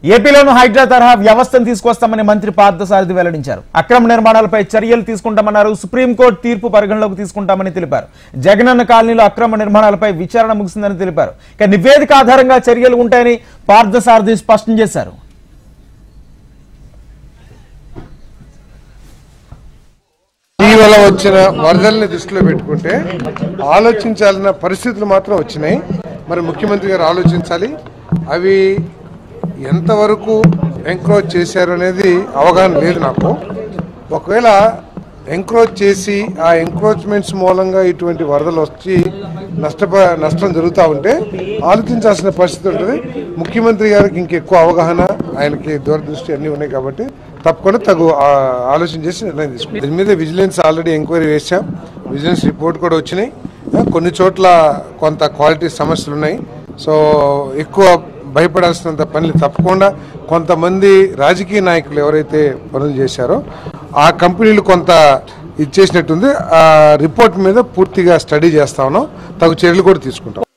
ఏపీలోను హైడ్రా తరహా వ్యవస్థను తీసుకొస్తామని మంత్రి పార్థసారథి వెల్లడించారు. అక్రమ నిర్మాణాలపై చర్యలు తీసుకుంటామన్నారు. సుప్రీంకోర్టు తీర్పు పరిగణలోకి తీసుకుంటామని తెలిపారు. జగనన్న కాలనీలో అక్రమ నిర్మాణాలపై విచారణ ముగిసిందని తెలిపారు. ఇక నివేదిక ఆధారంగా చర్యలు ఉంటాయని పార్థసారథి స్పష్టం చేశారు. ఇటీవల వచ్చిన వరదల్ని దృష్టిలో పెట్టుకుంటే ఆలోచించాల్సిన పరిస్థితులు మాత్రం వచ్చినాయి. మరి ముఖ్యమంత్రి గారు ఆలోచించాలి, అవి ఎంతవరకు ఎంక్రోచ్ చేశారు అనేది అవగాహన లేదు నాకు. ఒకవేళ ఎంక్రోచ్ చేసి ఆ ఎంక్రోచ్మెంట్స్ మూలంగా ఇటువంటి వరదలు వచ్చి నష్టం జరుగుతూ ఉంటే ఆలోచించాల్సిన పరిస్థితి ఉంటుంది. ముఖ్యమంత్రి గారికి ఇంకెక్కువ అవగాహన, ఆయనకి దూరదృష్టి అన్నీ ఉన్నాయి కాబట్టి తప్పకుండా ఆలోచన చేసి నిర్ణయం తీసుకుంటాం. దీని మీద విజిలెన్స్ ఆల్రెడీ ఎంక్వైరీ వేసాం, విజిలెన్స్ రిపోర్ట్ కూడా వచ్చినాయి. కొన్ని చోట్ల కొంత క్వాలిటీ సమస్యలు ఉన్నాయి. సో ఎక్కువ భయపడాల్సినంత పనులు తప్పకుండా కొంతమంది రాజకీయ నాయకులు ఎవరైతే పనులు చేశారో ఆ కంపెనీలు కొంత ఇచ్చేసినట్టుంది. ఆ రిపోర్ట్ మీద పూర్తిగా స్టడీ చేస్తా ఉన్నాం, తగు చర్యలు కూడా తీసుకుంటాం.